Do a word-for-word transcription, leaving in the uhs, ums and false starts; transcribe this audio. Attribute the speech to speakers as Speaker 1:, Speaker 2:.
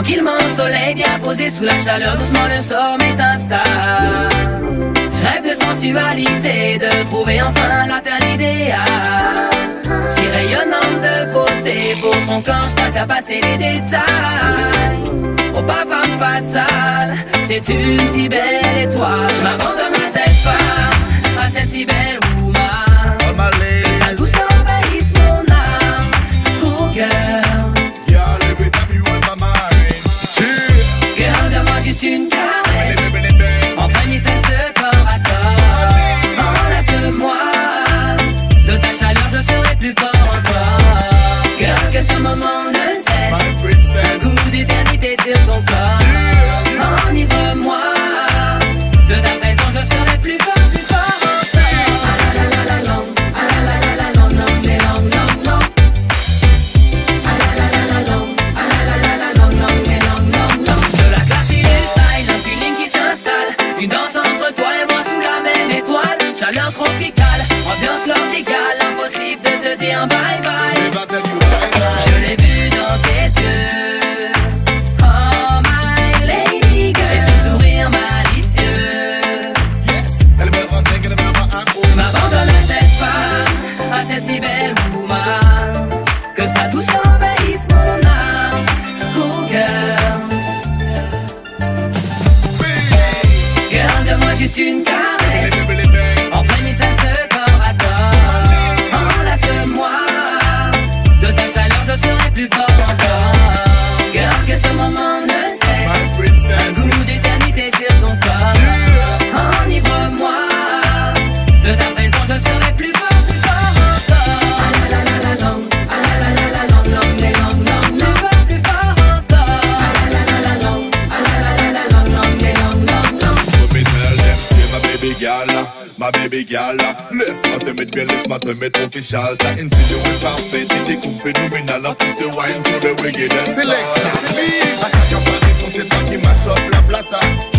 Speaker 1: Tranquillement au soleil, bien posé sous la chaleur, doucement le sommeil s'installe. Je rêve de sensualité, de trouver enfin la perle idéale. Si rayonnante de beauté, pour son corps, je n'ai qu'à passer les détails. Oh, pas femme fatale, c'est une si belle étoile. Je m'abandonne à cette femme, à cette si belle woman. Que sa douceur envahisse mon âme. Oh girl,
Speaker 2: girl, every time you on my mind.
Speaker 1: Girl, donne-moi juste une caresse. Empreinte ce corps à corps. Enlace-moi, de ta chaleur je serai plus fort encore. Girl, que ce moment ne cesse. Un goût d'éternité sur ton corps. Enivre-moi, de ta présence je serai plus fort, plus fort. Ah la la la long, ah la la la la long, long, les long, long, long. Ah la la la la long, ah la la la la long, long, les long, long, long. De la classe et du style, un feeling qui s'installe. Une danse entre toi et moi sous la même étoile. Chaleur tropicale, ambiance lors d'égal. Impossible de te dire bye bye. Je l'ai vu dans tes yeux. Oh my lady girl. Et ce sourire malicieux. Je m'abandonne à cette femme, à cette si belle woman. Que sa douceur envahisse mon âme. Oh girl, girl, donne-moi juste une caresse. Empreinte ce corps à corps. Enlace-moi, de ta chaleur je serai plus fort encore. Girl, que ce moment ne cesse. Un goût d'éternité sur ton corps. Enivre-moi, de ta présence je serai plus fort, plus fort encore. Ah la la la la long, ah la la la la long, long, les long, long, long. Plus fort encore. Ah la la la la long, ah la la la la long, long, les long, long, long.
Speaker 2: Let me tell them, say my baby girl, my baby girl. Laisse-moi te mettre bien, laisse-moi te mettre official. T'as une silhouette parfaite, une découpe phénoménale. En plus de wine sur le reggae dance. Select, c'est me. À chaque apparition, c'est toi qui mash up la place.